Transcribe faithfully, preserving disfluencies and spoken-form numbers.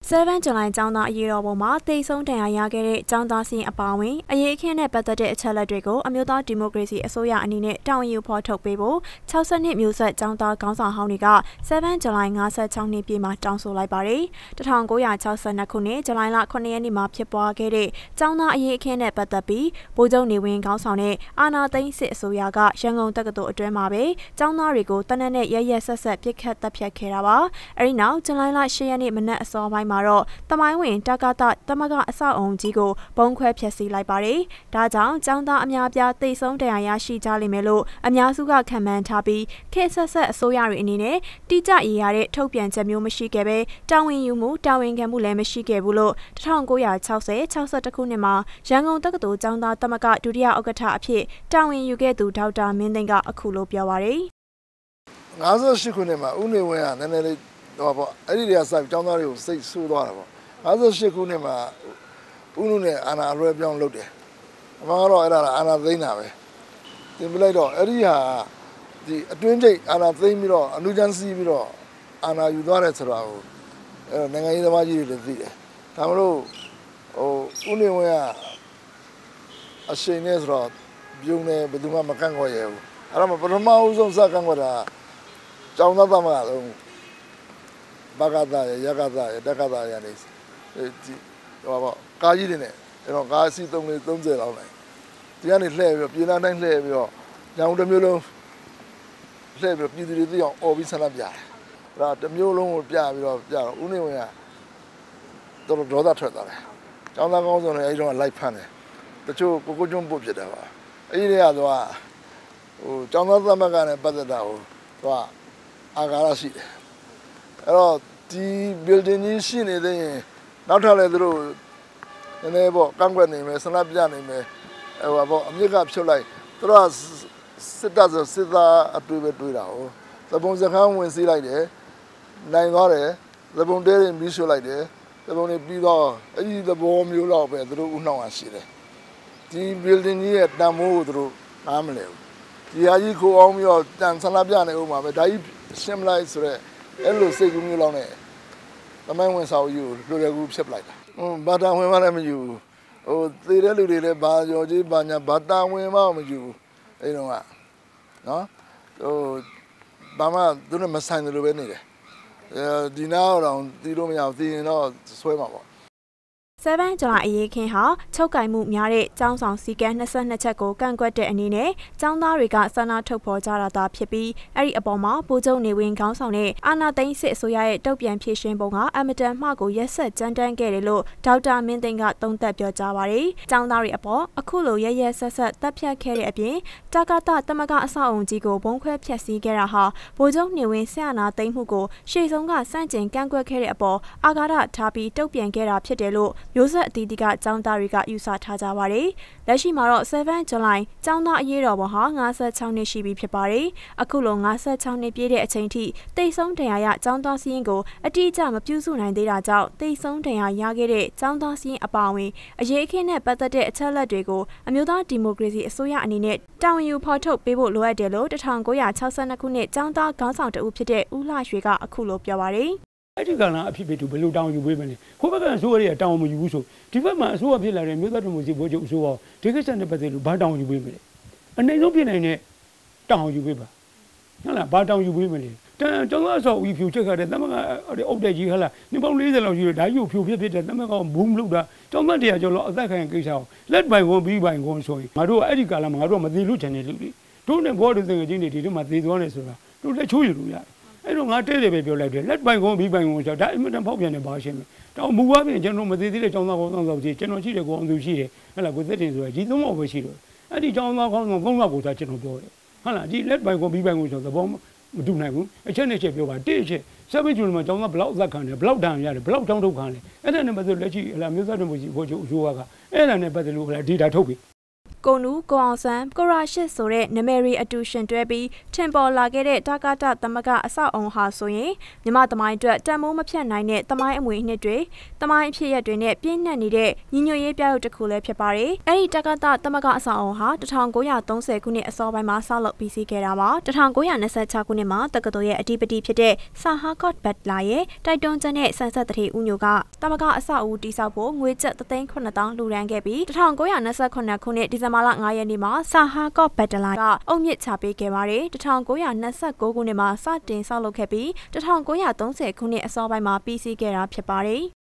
seven July ကျောင်းသားအရေးတော်ပုံမှာတိတ်ဆုံးတန်ရာရခဲ့တဲ့ကျောင်းသားစီအပါဝင်အရေးအခင်းနဲ့ပတ်သက်တဲ့အချက်အလက်တွေကိုအမျိုးသားဒီမိုကရေစီအစိုးရအနေနဲ့တာဝန်ယူဖော်ထုတ်ပေးဖို့sixtyနှစ်မျိုးဆက်ကျောင်းသားခေါင်းဆောင်ဟောင်းတွေက seven July fifty-sixနှစ်ပြည့်မှာတောင်းဆိုလိုက်ပါတယ်။nineteen sixty-two ခုနှစ်ဇူလိုင်လeightရက်နေ့မှာဖြစ်ပွားခဲ့တဲ့ကျောင်းသားအရေးအခင်းနဲ့ပတ်သက်ပြီးဗိုလ်ချုပ်နေဝင်းခေါင်းဆောင်တဲ့အာဏာသိမ်းစစ်အစိုးရကရန်ကုန်တက္ကသိုလ်အတွင်းမှာပဲကျောင်းသားတွေကိုတနက်နဲ့ရရက်ဆက်ဆက်ပစ်ခတ်တပ်ဖြတ်ခဲ့တာပါ။အဲဒီနောက်ဇူလိုင်လeightရက်နေ့မနက်အစောပိုင်းမှာတော့တမိုင်းဝင်တက္ကသတမကအဆောက်အုံကြီးကိုဘုံခွဲဖျက်ဆီးလိုက်ပါတယ်။ဒါကြောင့်ကျောင်းသားအများပြားတိတ်ဆုံးတရားရရှိကြလိမ့်မယ်လို့အများစုကခံမှန်းထားပြီးခေတ်ဆက်ဆက်အစိုးရတွေအနေနဲ့တိကျရည်ရတဲ့ထုတ်ပြန်ချက်မျိုးမရှိခဲ့ပဲတာဝန်ယူမှုတာဝန်ခံမှုလည်းမရှိခဲ့ဘူးလို့nineteen sixty sixty-oneခုနှစ်မှာရန်ကုန်တက္ကသိုလ်ကျောင်းသားတမကဒုတိယဥက္ကဋ္ဌအဖြစ်တာဝန်ယူခဲ့သူဒေါက်တာမင်းသိန်းကအခုလိုပြောပါတယ်။fifty-eightခုနှစ်မှာဦးနေဝင်းကနည်းနည်းလေးဟောပေါ့အဲ့ဒီတွေကစကျောင်းသားတွေကိုစိတ်ဆိုးသွားတာပေါ့fifty-eightခုနှစ်မှာဦးနုနဲ့အာနာလွှဲပြောင်းလုပ်တယ်အမှန်ကတော့အဲ့ဒါအာနာသိမ်းတာပဲသင်ပြလိုက်တော့အဲ့ဒီဟာဒီအတွင်းကျိတ်အာနာသိမ်းပြီးတော့အနုချမ်းစီးပြီးတော့အာနာယူသွားတယ်ဆိုတာကိုအဲ့နိုင်ငံရေးသမားကြီးတွေလည်းသိတယ်ဒါမလို့ဟိုဦးနေဝင်းကအရှိန်နဲ့ဆိုတော့ပြုံးနေဘယ်သူမှမကန့်ကွက်ရဘူးအဲ့တော့ပထမဦးဆုံးစကန့်ကွက်တာကျောင်းသားသမဂ္ဂလုံးဘာကတာရရကတာရတက်ကတာရနေဒီဟောပေါ့ကားကြီးတွေနဲ့အဲ့တော့ကားစီသုံးလေးthirtyလောက်လိုက်ဒီကနေလှည့်ပြီးတော့ပြည်နာတိုင်းလှည့်ပြီးတော့ညောင်တစ်မျိုးလုံးလှည့်ပြီးပြည်သူတွေသိအောင်អော်ပြီးဆန္ဒပြတယ်အဲ့ဒါတစ်မျိုးလုံးကိုပြပြီးတော့ပြတော့ဦးနေဝင်ကတော်တော်ဒေါသထွက်သွားတယ်ကျောင်းသားကောင်းဆောင်တွေအဲ့ဒီတော့လိုက်ဖမ်းတယ်တချို့ကိုကိုကျွန်းပုတ်ဖြစ်တယ်ပါအဲ့ဒီတွေကသွားဟိုကျောင်းသားသမဂ္ဂနဲ့ပတ်သက်တာကိုသွားအာဃာတရှိတယ်အဲ့တော့ဒီ building ကြီးရှိနေတဲ့ရင်နောက်ထပ်လည်းသူတို့နည်းနည်းပေါ့ကန့်ကွက်နေမယ်ဆန္ဒပြနေမယ်ဟိုပေါ့အမြင့်ကဖြုတ်လိုက်သူတို့ကစစ်တပ်ဆိုစစ်သားအတွေ့ပဲတွေ့တာဟိုသဘုံစခန်းဝင်စီးလိုက်တယ်နိုင်သွားတယ်သဘုံတဲရင်ပြီးဆွလိုက်တယ်သဘုံတွေပြီးတော့အဲ့ဒီသဘောမျိုးတော့ပဲသူတို့ဥနှောင်းအောင်ရှိတယ်ဒီ building ကြီးရဲ့တန်ဖိုးကိုသူတို့နားမလဲဘူးဒီဟာကြီးခိုးအောင်ပြီးတော့တန်ဆန္ဒပြနေဦးမှာပဲဒါကြီးရှင်းမလိုက်ဆိုတော့အဲ့လိုစိတ်ကူးမျိုးလောက်နဲ့တမိုင်းဝင်စာအုပ်ကြီးကိုလွယ်လွယ်ကူဖြစ်ပလိုက်တာဟိုဘာတာဝင်မှလည်းမယူဟိုသေတဲ့လူတွေလည်းဘာကြော်ကြီးဘာညာဘာတာဝင်မှမယူအဲ့တော့ကနော်ဟိုဘာမှသူတို့မဆိုင်တယ်လို့ပဲနေတယ်အဲဒီနောက်တော့တီးလို့မရဘူးတီးရင်တော့ဆွဲမှာပေါ့ seven July အရေးခင်းဟာချုပ်ကင်မှုများတဲ့ကျောင်းဆောင်စီကံtwenty-twoချက်ကိုကန့်ကွက်တဲ့အနေနဲ့ကျောင်းသားတွေကဆန္ဒထုတ်ဖော်ကြတာသာဖြစ်ပြီးအဲ့ဒီအပေါ်မှာဗိုလ်ချုပ်နေဝင်းခေါင်းဆောင်တဲ့အာဏာသိမ်းစစ်အစိုးရရဲ့တုံ့ပြန်ဖြေရှင်းပုံကအမတန်မှကိုရက်ဆက်ကြမ်းတမ်းခဲ့တယ်လို့ဒေါက်တာမင်းသိန်းကသုံးသပ်ပြောကြားပါတယ်။ကျောင်းသားတွေအပေါ်အခုလိုရက်ရက်ဆက်ဆက်တပ်ဖြတ်ခဲ့တဲ့အပြင်တက္ကသတမကအဆောက်အုံကြီးကိုဘုံခွဲဖျက်ဆီးခဲ့တာဟာဗိုလ်ချုပ်နေဝင်းဆရာနာသိမ်းမှုကိုရှေ့ဆုံးကစန့်ကျင်ကန့်ကွက်ခဲ့တဲ့အပေါ်အာဃာတထားပြီးတုံ့ပြန်ခဲ့တာဖြစ်တယ်လို့မျိုးဆက်အသီးသီးကကျောင်းသားတွေကယူဆထားကြပါတယ်။လက်ရှိမှာတော့seven July ကျောင်းသားအရေးတော်ပုံဟာfifty-sixနှစ်ရှိပြီဖြစ်ပါတယ်။အခုလိုfifty-sixနှစ်ပြည့်တဲ့အချိန်ထိတိတ်ဆုံးဒဏ်ရာရကျောင်းသားစီးရင်ကိုအတိအကျမပြုစုနိုင်သေးတာကြောင့်တိတ်ဆုံးဒဏ်ရာရခဲ့တဲ့ကျောင်းသားစီးရင်အပါအဝင်အရေးအခင်းနဲ့ပတ်သက်တဲ့အချက်အလက်တွေကိုအမျိုးသားဒီမိုကရေစီအစိုးရအနေနဲ့တာဝန်ယူဖော်ထုတ်ပေးဖို့လိုအပ်တယ်လို့nineteen sixty-twoခုနှစ်ကျောင်းသားခေါင်းဆောင်တဦးဖြစ်တဲ့ဦးလှရွှေကအခုလိုပြောပါတယ်။အဲ့ဒီကလာအဖြစ်ဖြစ်သူဘယ်လိုတောင်းယူပေးမလဲခိုးဘက်ကအစိုးရရဲ့တောင်းမယူဘူးဆိုဒီဘက်မှာအစိုးရဖြစ်လာတဲ့မြို့သားဒီမိုကရေစီဘိုးချုပ်အစိုးရဒီကိစ္စနဲ့ပတ်သက်လို့ဘာတောင်းယူပေးမလဲအနေဆုံးဖြစ်နိုင်တဲ့တောင်းယူပေးပါဟုတ်လားဘာတောင်းယူပေးမလဲတန်ကျောင်းသားဆောက်ဦးဖြူချက်ခါတဲ့တမကအုတ်တက်ကြီးဟလားနှစ်ပေါင်းfortyလောက်ရှိတယ်ဒါကြီးကိုဖြူဖြစ်ဖြစ်တဲ့တမကဘုံမလုပ်တာကျောင်းသားတရားကျော်လို့အသက်ခံကိစ္စကိုလက်ပိုင်ဝင်ပြီးပိုင်ကုန်ဆိုရင်ငါတို့အဲ့ဒီကာလမှာငါတို့မသိလို့ချင်တဲ့လူတွေတို့နဲ့ဘောတို့သင်္ကကြီးတွေဒီတို့မှသိသွားတယ်ဆိုတာတို့လက်ချိုးရလို့ရတယ်အဲ့တော့ငါတဲ့တယ်ပဲပြောလိုက်တယ်လက်ပိုင်ကုန်ပြီးပိုင်ကုန်ဆိုတော့ဒါအင်မတန်ဖောက်ပြန်နေပါရှင်းမယ်တောင်မူပါပြင်ကျွန်တော်မသိသေးတဲ့ကျောင်းသားကောင်းဆောင်ဆိုကြီးကျွန်တော်ရှိတယ်ကိုအောင်သူရှိတယ်ဟဲ့လားကိုသက်တင်ဆိုရကြီးသုံးပေါက်ပဲရှိတော့အဲ့ဒီကျောင်းသားကောင်းဆောင်သုံးပေါက်ကိုသာကျွန်တော်ပြောတယ်ဟုတ်လားဒီလက်ပိုင်ကုန်ပြီးပိုင်ကုန်ဆိုတော့သဘောမတူနိုင်ဘူးအချက်နဲ့ချက်ပြောပါတစ်ချက်seven Julyမှာကျောင်းသားဘလောက်အသက်ခံတယ်ဘလောက်တန်ရတယ်ဘလောက်တောင်းထုတ်ခံတယ်အဲ့ဒါနဲ့ပတ်သက်လက်ရှိဟဲ့လားမျိုးသားတွေမျိုးကြီးဟိုချိုးအစိုးရကအဲ့ဒါနဲ့ပတ်သက်လို့ဟဲ့လား data ထုတ်ပြီကိုနူကိုအောင်ဆန်းကိုရာရှစ်ဆိုတဲ့နမယ်ရီအတူရှင်တွဲပြီးထင်ပေါ်လာခဲ့တဲ့တာကာတသမကအဆောက်အုံဟာဆိုရင်မြမသမိုင်းအတွက်တန်မိုးမဖြတ်နိုင်တဲ့သမိုင်းအမွေအနှစ်တွေသမိုင်းအဖြစ်ရတွေနဲ့ပြည့်နှက်နေတဲ့ညီညွတ်ရေးပြရုပ်တစ်ခုလည်းဖြစ်ပါတယ်။အဲဒီတာကာတသမကအဆောက်အုံဟာတစ်ထောင်ကိုးရာသုံးဆယ်ခုနှစ်အစောပိုင်းမှာဆောက်လုပ်ပြီးစီးခဲ့တာပါ။တစ်ထောင်ကိုးရာနှစ်ဆယ့်ခြောက်ခုနှစ်မှာတက္ကသိုလ်ရဲ့အဓိပတိဖြစ်တဲ့ဆာဟာကော့ဘတ်လာရဲ့တိုက်တွန်းချက်နဲ့ဆန်ဆက်တတိဦးညိုကသမကအဆောက်အဦတိစောက်ဖို့ငွေကျပ်တစ်သိန်းခုနှစ်သောင်းလှူဒါန်းခဲ့ပြီးတစ်ထောင်ကိုးရာနှစ်ဆယ့်ခုနှစ်ခုနှစ်ဒီဇင်ဘာလငါးရက်နေ့မှာဆာဟာကော့ဘတ်လာကအုတ်မြစ်ချပေးခဲ့ပါတယ်။တစ်ထောင်ကိုးရာနှစ်ဆယ့်ကိုးခုနှစ်မှာစတင်ဆောက်လုပ်ခဲ့ပြီးတစ်ထောင်ကိုးရာသုံးဆယ်ခုနှစ်အစောပိုင်းမှာပြီးစီးခဲ့တာဖြစ်ပါတယ်။